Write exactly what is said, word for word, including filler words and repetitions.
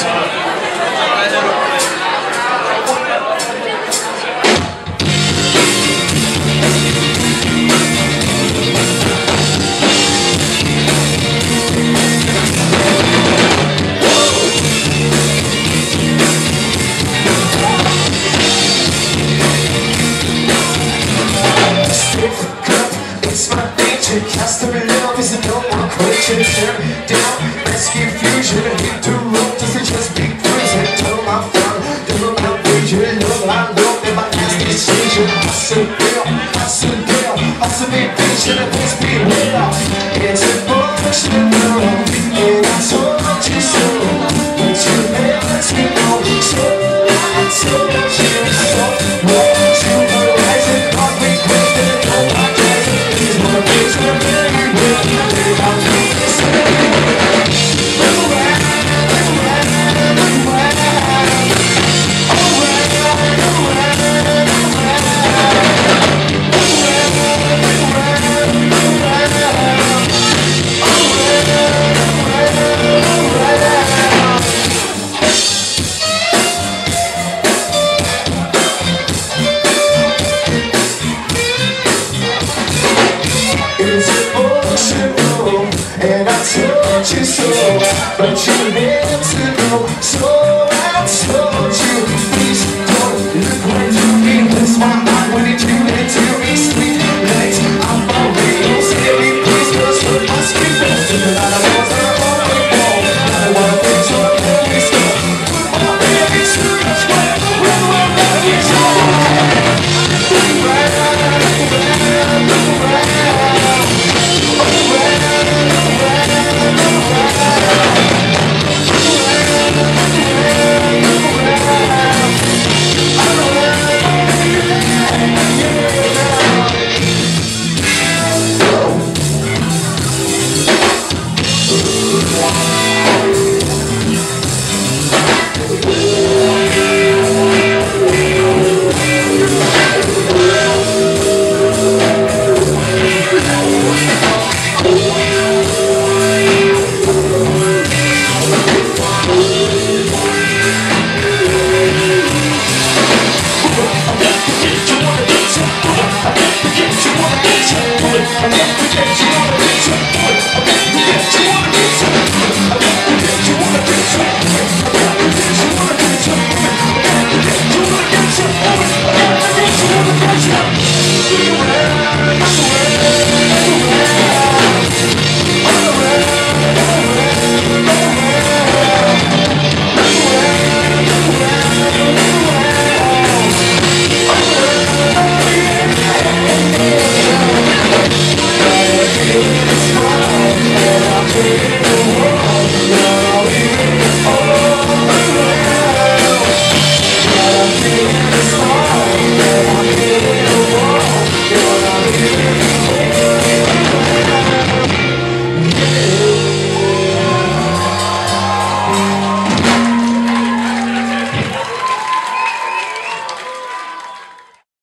Customary love is a no more question. Tear down, rescue fusion. Hit the road, doesn't just be cruising. Tell my fun, tell my vision. Love, I love, never ask decision. Hustle, girl, hustle, girl, hustle, be patient, and let's be real. It's a function, girl, and I told you so. But you never to know, so I told you so. Won't you realize it? Can't regret it. Oh, I guess it's one of these. And I told you so, but you had to know. So I told you, please don't look what you mean. That's why I wanted you to tell me sweet nights. I'm already scared, please just put my skin back to the light. I was on the wall, I want to put your face up. Oh baby, too much fun, run, run, run, it's all. Yeah.